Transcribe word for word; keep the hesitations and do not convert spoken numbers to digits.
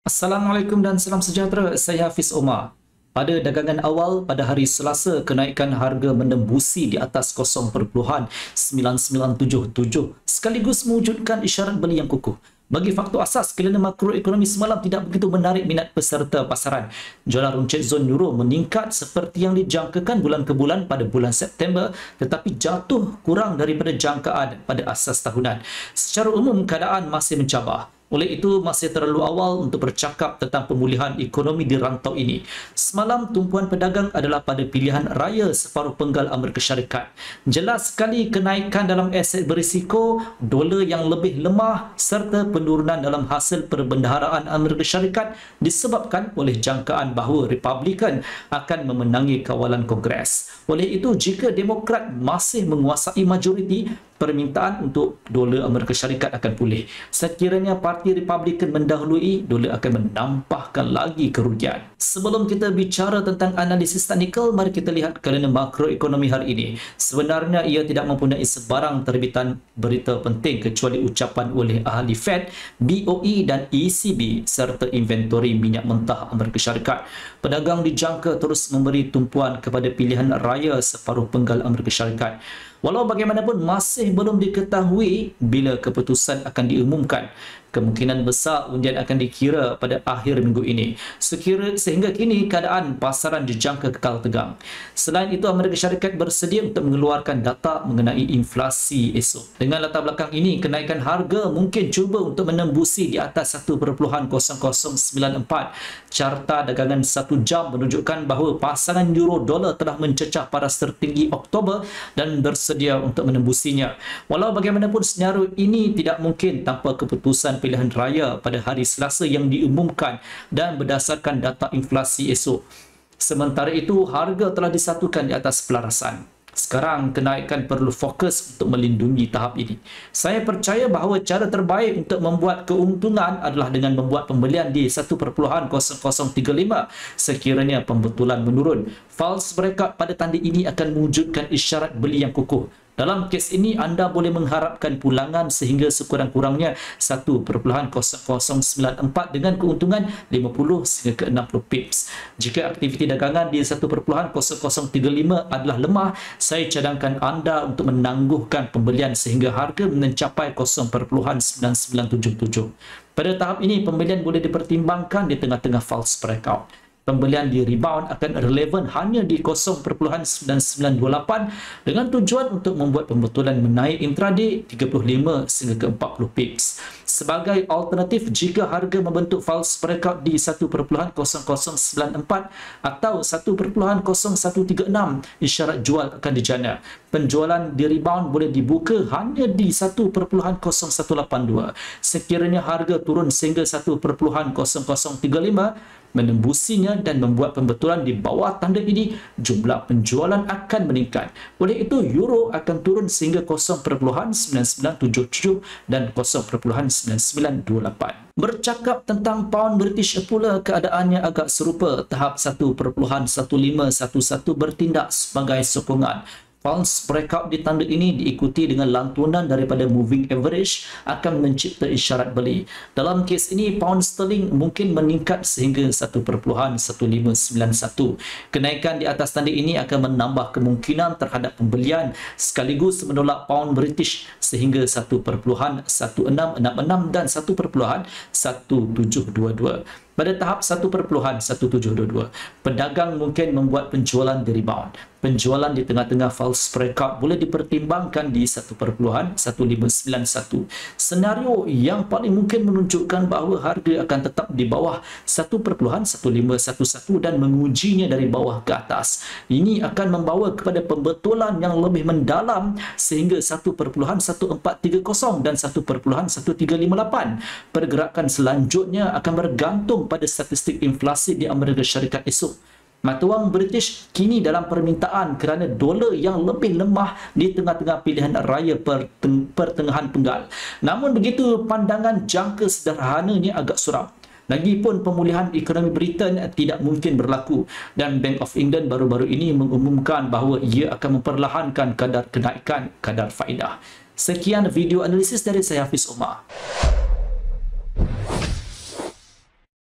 Assalamualaikum dan salam sejahtera. Saya Hafiz Omar. Pada dagangan awal pada hari Selasa, kenaikan harga menembusi di atas kosong perpuluhan sembilan sembilan tujuh tujuh sekaligus mewujudkan isyarat beli yang kukuh. Bagi faktor asas, kelana makroekonomi semalam tidak begitu menarik minat peserta pasaran. Jualan runcit zon euro meningkat seperti yang dijangkakan bulan ke bulan pada bulan September, tetapi jatuh kurang daripada jangkaan pada asas tahunan. Secara umum, keadaan masih mencabar. Oleh itu, masih terlalu awal untuk bercakap tentang pemulihan ekonomi di rantau ini. Semalam, tumpuan pedagang adalah pada pilihan raya separuh penggal Amerika Syarikat. Jelas sekali kenaikan dalam aset berisiko, dolar yang lebih lemah serta penurunan dalam hasil perbendaharaan Amerika Syarikat disebabkan oleh jangkaan bahawa Republikan akan memenangi kawalan Kongres. Oleh itu, jika Demokrat masih menguasai majoriti, permintaan untuk dolar Amerika Syarikat akan pulih. Sekiranya Parti Republikan mendahului, dolar akan menampakkan lagi kerugian. Sebelum kita bicara tentang analisis teknikal, mari kita lihat kelana makroekonomi hari ini. Sebenarnya ia tidak mempunyai sebarang terbitan berita penting kecuali ucapan oleh ahli Fed, B O E dan E C B serta inventori minyak mentah Amerika Syarikat. Pedagang dijangka terus memberi tumpuan kepada pilihan raya separuh penggal Amerika Syarikat. Walau bagaimanapun masih belum diketahui bila keputusan akan diumumkan. Kemungkinan besar undian akan dikira pada akhir minggu ini. Sekira sehingga kini keadaan pasaran dijangka kekal tegang. Selain itu, Amerika Syarikat bersedia untuk mengeluarkan data mengenai inflasi esok. Dengan latar belakang ini, kenaikan harga mungkin cuba untuk menembusi di atas satu perpuluhan kosong kosong sembilan empat. Carta dagangan satu jam menunjukkan bahawa pasangan euro dolar telah mencecah paras tertinggi Oktober dan bersedia untuk menembusinya. Walau bagaimanapun, senario ini tidak mungkin tanpa keputusan pilihan raya pada hari Selasa yang diumumkan dan berdasarkan data inflasi esok. Sementara itu, harga telah disatukan di atas pelarasan. Sekarang, kenaikan perlu fokus untuk melindungi tahap ini. Saya percaya bahawa cara terbaik untuk membuat keuntungan adalah dengan membuat pembelian di satu perpuluhan kosong kosong tiga lima sekiranya pembetulan menurun. False breakout pada tanda ini akan mewujudkan isyarat beli yang kukuh. Dalam kes ini, anda boleh mengharapkan pulangan sehingga sekurang-kurangnya satu perpuluhan kosong kosong sembilan empat dengan keuntungan lima puluh sehingga ke enam puluh pips. Jika aktiviti dagangan di satu perpuluhan kosong kosong tiga lima adalah lemah, saya cadangkan anda untuk menangguhkan pembelian sehingga harga mencapai kosong perpuluhan sembilan sembilan tujuh tujuh. Pada tahap ini, pembelian boleh dipertimbangkan di tengah-tengah false breakout. Pembelian di rebound akan relevan hanya di kosong perpuluhan sembilan sembilan dua lapan dengan tujuan untuk membuat pembetulan menaik intraday tiga puluh lima sehingga ke empat puluh pips. Sebagai alternatif, jika harga membentuk false breakout di satu perpuluhan kosong kosong sembilan empat atau satu perpuluhan kosong satu tiga enam, isyarat jual akan dijana. Penjualan di rebound boleh dibuka hanya di satu perpuluhan kosong satu lapan dua. Sekiranya harga turun sehingga satu perpuluhan kosong kosong tiga lima, menembusinya dan membuat pembetulan di bawah tanda ini, jumlah penjualan akan meningkat. Oleh itu, euro akan turun sehingga kosong perpuluhan sembilan sembilan tujuh tujuh dan kosong perpuluhan sembilan sembilan dua lapan. Bercakap tentang pound British pula, keadaannya agak serupa. Tahap satu perpuluhan satu lima satu satu bertindak sebagai sokongan. False breakout di tanda ini diikuti dengan lantunan daripada moving average akan mencipta isyarat beli. Dalam kes ini, pound sterling mungkin meningkat sehingga satu perpuluhan satu lima sembilan satu. Kenaikan di atas tanda ini akan menambah kemungkinan terhadap pembelian sekaligus menolak pound British sehingga satu perpuluhan satu enam enam enam dan satu perpuluhan satu tujuh dua dua. Pada tahap satu perpuluhan satu tujuh dua dua, pedagang mungkin membuat penjualan di rebound. Penjualan di tengah-tengah false breakout boleh dipertimbangkan di satu perpuluhan satu lima sembilan satu. Senario yang paling mungkin menunjukkan bahawa harga akan tetap di bawah satu perpuluhan satu lima satu satu dan mengujinya dari bawah ke atas. Ini akan membawa kepada pembetulan yang lebih mendalam sehingga satu perpuluhan satu empat tiga kosong dan satu perpuluhan satu tiga lima lapan. Pergerakan selanjutnya akan bergantung pada statistik inflasi di Amerika Syarikat esok. Mata wang British kini dalam permintaan kerana dolar yang lebih lemah di tengah-tengah pilihan raya pertengahan penggal. Namun begitu, pandangan jangka sederhananya agak suram. Lagipun pemulihan ekonomi Britain tidak mungkin berlaku dan Bank of England baru-baru ini mengumumkan bahawa ia akan memperlahankan kadar kenaikan kadar faedah. Sekian video analisis dari saya, Hafiz Omar.